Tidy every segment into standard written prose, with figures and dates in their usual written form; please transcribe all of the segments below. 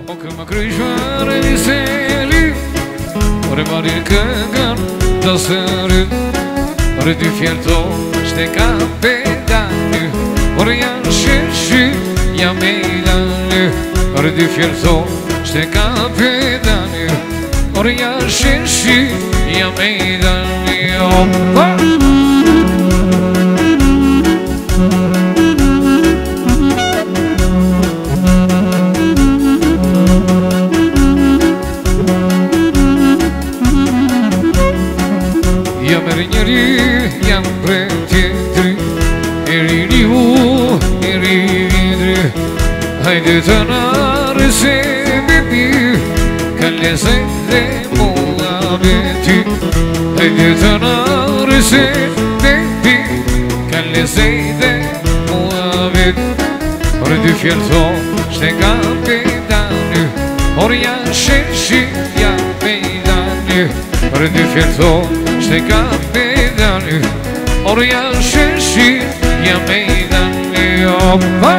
O că mă crâșoară viseli Ori mare căgăn da sără Ori de fierto ște capedane Ori ia și ia meidane Ori de fierto ște capedane Ori ia și ia meidane Opa! Iam pretendri Eririu, erividri Haide tanare se bebi Că le de muabeti Haide tanare se bebi Că le de muabeti Ori de fierto ște capedane Ori ia și ia meidane Ori de fierto ște capedane Ori ia și ia meidane Opa!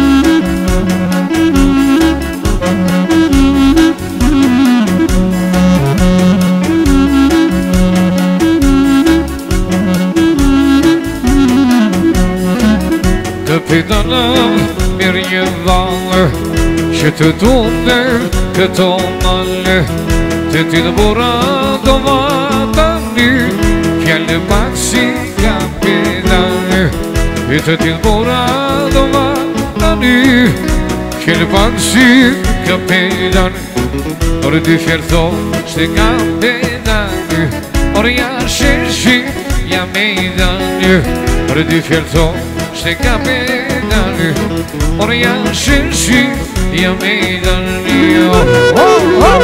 Capedana mirjevală Și te dumne cât-o male Te tilbura dovatani Fiale paxi capedane E te tilbura dovatani Fiale paxi capedane Ori de fierto ște capedane Ori ia și ia meidane Ori de fierto ște capedane Ori ia și ia meidane Oh, oh, oh!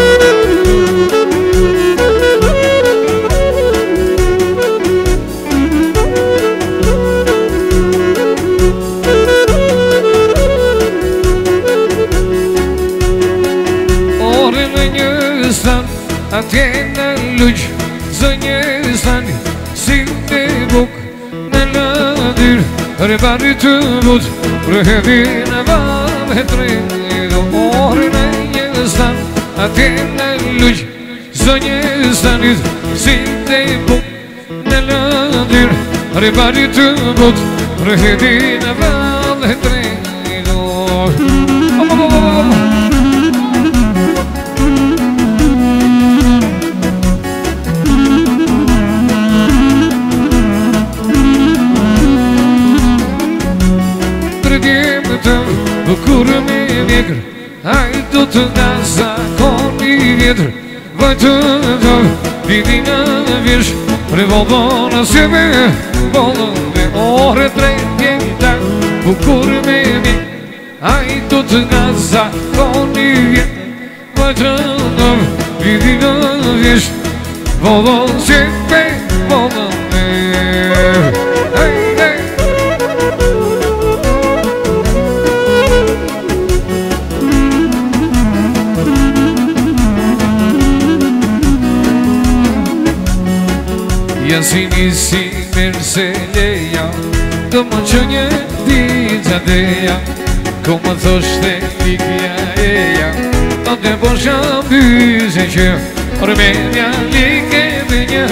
Atena luci, zonje stani, sinte buk, neladir, rebari tu bud, prehedina vam hetredo, orne stan, atena luci, zonje stani, sinte buk, neladir, rebari tu bud, prehedina vam hetredo. Bucură-me negru, ai tot na zakoni vjetr Vajtë të vidina vjesh Revolvona se me bolën dhe ore trejtjeta Bucură-me negru, ai tot na zakoni vjetr Vajtë të vidina vjesh Volon se me bolën dhe Si nisi merseleja Të më qënje dicadeja Ko më thoshte likja eja Në të bosha byse që Ormenja like dhe një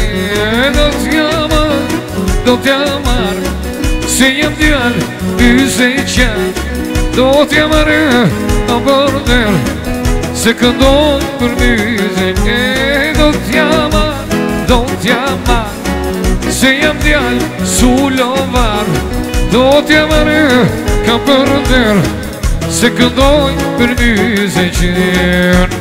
Do t'ja marrë Se jam djallë byse që Do t'ja marrë në bordel Se këndoj për byse Do t'ja marrë Se jam djallë sullovar Do t'ja marrë ka përder Se këndoj për myze qenë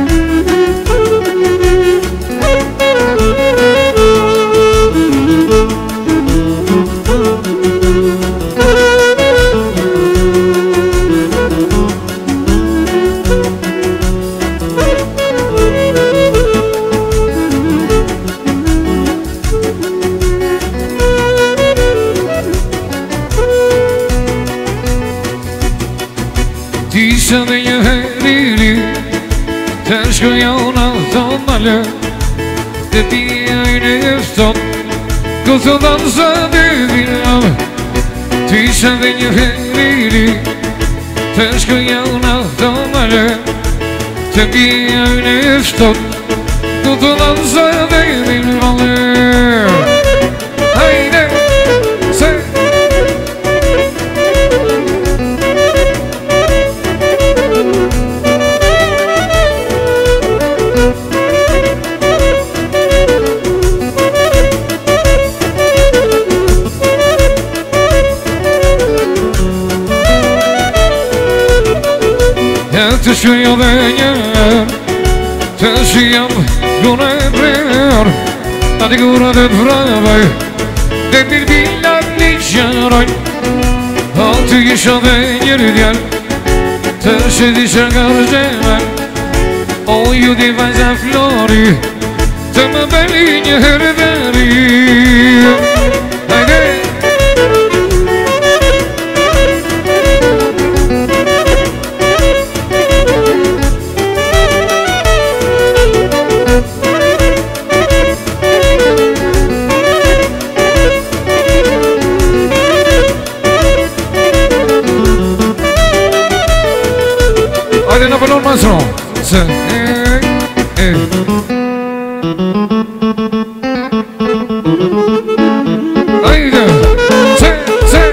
Tisha dhe një heriri Të shkoja unë thot malë Të tia i në eftot Këto dhanë sa dhe vinam Tisha dhe një heriri Të shkoja unë thot malë Të bia në fëtot Du të dansa dhe din valer Hajde Se Të shkëja dhe njerë Të shkëjam gune prerë Ta t'i gura dhe t'vrabaj Dhe t'ir bila një qëraj A të kisha dhe njerë djallë Të shëdisha nga rëgjemen O ju t'i vajza flori Të më beli një herë veri Hajde Hajde në pëllon maestro Se Hajde Se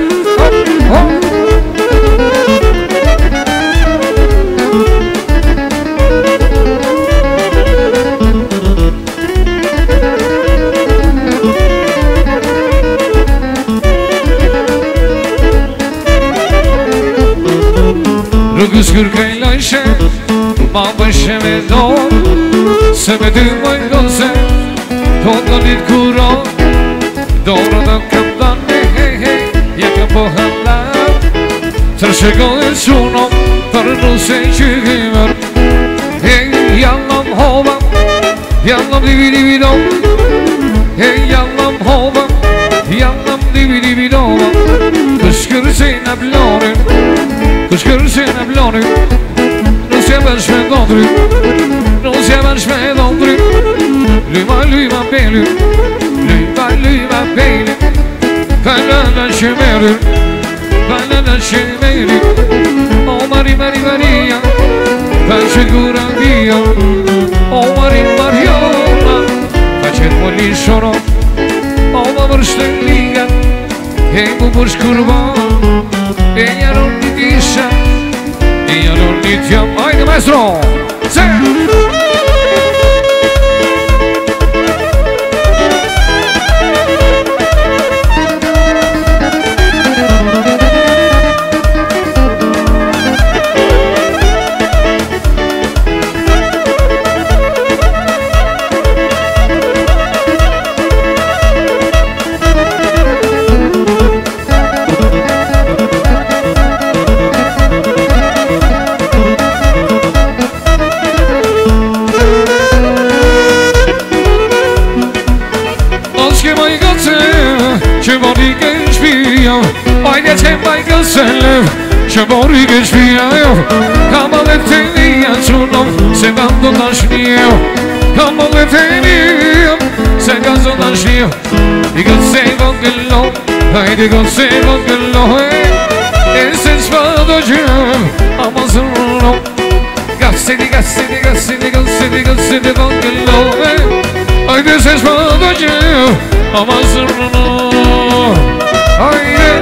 Rëgës kërkaj lajshe Ma bëshe me do Se me dy mëjgose Do të një kuro Dorë dhe këmdan Ja ka po hëllat Të shëgojë suno Për nëse që këmër Jallam hova Jallam dividivido Jallam hova Jallam dividivido Këshkërëse në blorin Këshkërëse në blorin Nësë e bërsh me dondri Nësë e bërsh me dondri Lyma peli Lyma peli Kalana shemeri Kalana shemeri O Maria Face gura via O Mariona Face moli sono O ma vërshtelliga E mu bërsh kurban E njarën një tisha E njarën një tjam Ajde maestro Se Ajde që mbaj gësëllëv Që bori ke shpia jo Kam dhe të një qënëm Se kam do të shpio Kam dhe të një Se kam do të shpio I gëse vëngëllo Ajde gëse vëngëllo E se shpa do gjëm Ama zërëno Gëse vëngëllo Ajde se shpa do gjëm Ama zërëno Ajde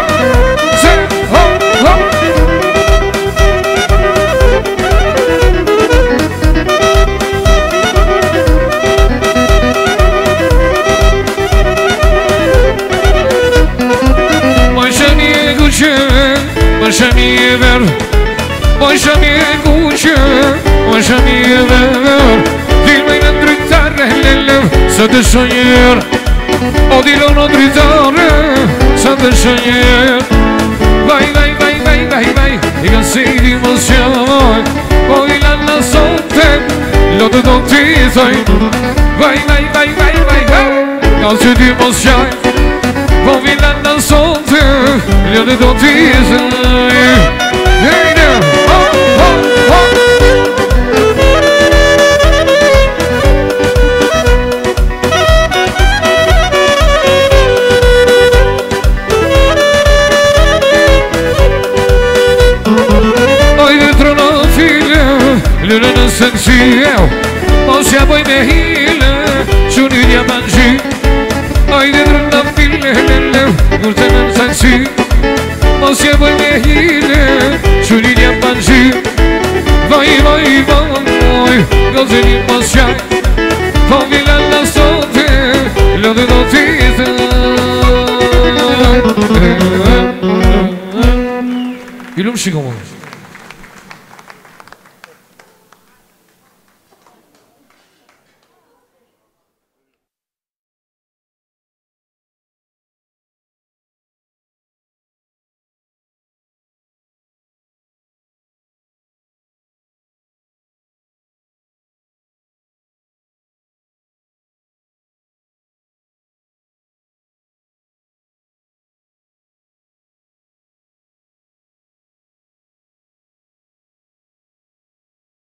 Să te soñar O dilo no gritare Să te soñar Vai E che sei di emozione Poi la notte Lo te do ti sai Vai Calcio di emozione Poi la notte Lo te do ti sai Hey now Lulën sensi mos ja bëj me hile Qunin ja ban gjy Ajde drënda file Kur të nën sensi mos ja bëj me hile Qunin ja ban gjy Vaj, vaj, vaj Gëzënin mos qaj Po vilan la sote Lëdhe do t'i thë Ilum shikomonë